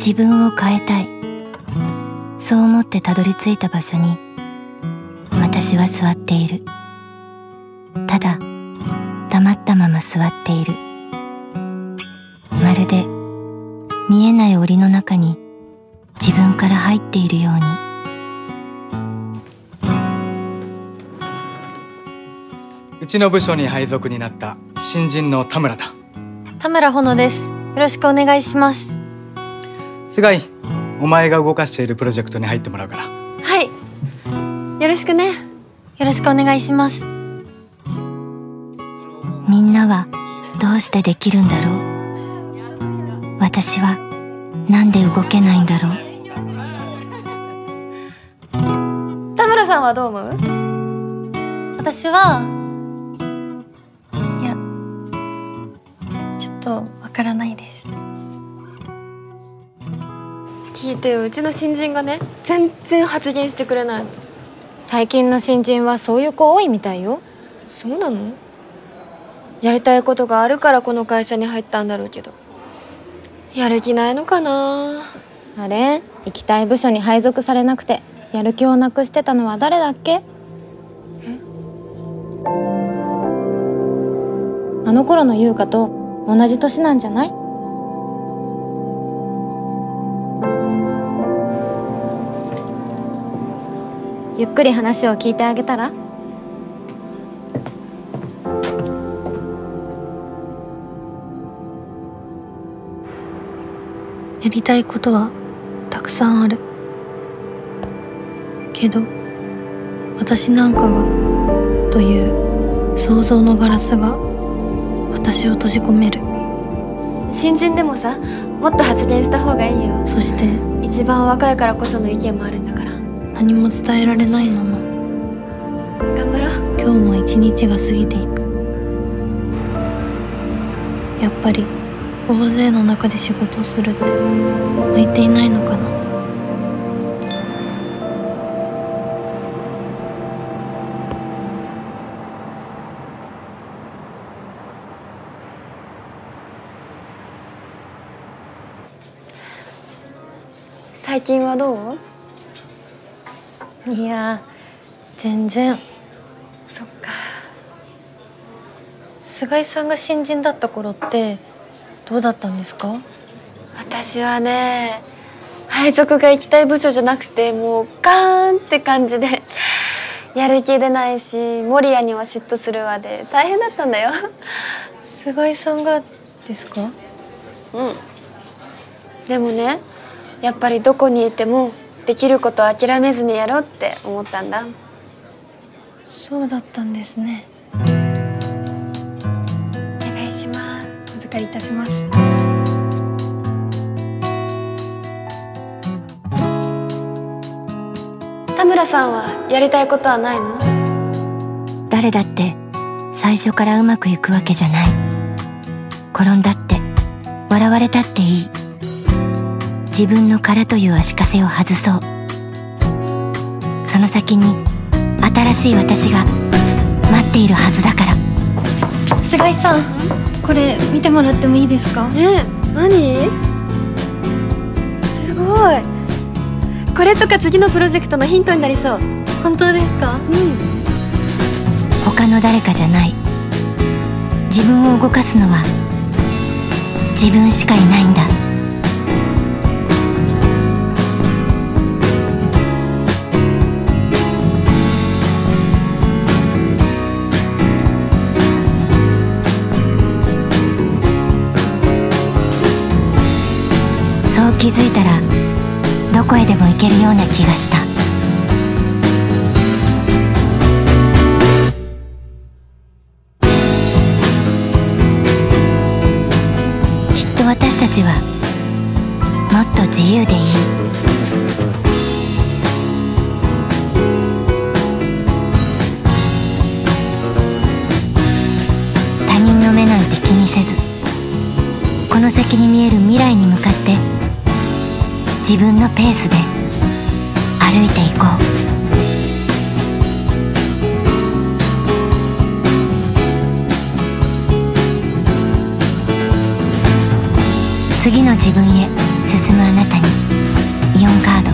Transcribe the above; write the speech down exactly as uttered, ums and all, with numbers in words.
自分を変えたい、そう思ってたどり着いた場所に私は座っている。ただ黙ったまま座っている。まるで見えない檻の中に自分から入っているように。 うちの部署に配属になった新人の田村だ。 田村穂乃です。よろしくお願いします。 菅井、お前が動かしているプロジェクトに入ってもらうから。 はい、よろしくね。よろしくお願いします。 みんなはどうしてできるんだろう。私はなんで動けないんだろう。田村さんはどう思う？私はいやちょっとわからないです。 聞いてよ、うちの新人がね全然発言してくれないの。最近の新人はそういう子多いみたいよ。そうなの？やりたいことがあるからこの会社に入ったんだろうけど、やる気ないのかな。 あれ、行きたい部署に配属されなくてやる気をなくしてたのは誰だっけ？え？あの頃の優香と同じ年なんじゃない？ゆっくり話を聞いてあげたら？ やりたいことはたくさんあるけど、私なんかがという想像のガラスが私を閉じ込める。 新人でもさ、もっと発言した方がいいよ。 そして一番若いからこその意見もあるんだから。 何も伝えられないまま頑張ろう。 今日も一日が過ぎていく。やっぱり大勢の中で仕事をするって向いていないのかな。 最近はどう？ いや全然。 そっか。 菅井さんが新人だった頃ってどうだったんですか？ 私はね、配属が行きたい部署じゃなくてもうガーンって感じでやる気出ないし、守谷には嫉妬するわで大変だったんだよ。 菅井さんがですか？ うん。でもね、やっぱりどこにいてもできることを諦めずにやろうって思ったんだ。 そうだったんですね。 お願いします。 お預かりいたします。 田村さんはやりたいことはないの？ 誰だって最初からうまくいくわけじゃない。転んだって笑われたっていい。自分の殻という足かせを外そう。その先に新しい私が待っているはずだから。 菅井さん、これ見てもらってもいいですか？ え、何？すごい。これとか次のプロジェクトのヒントになりそう。 本当ですか？ うん。 他の誰かじゃない。自分を動かすのは自分しかいないんだ。そう気づいたらどこへでも行けるような気がした。きっと私たちはもっと自由でいい。他人の目なんて気にせず、この先に見える未来に向かって自分のペースで歩いていこう。 次の自分へ進むあなたにイオンカード。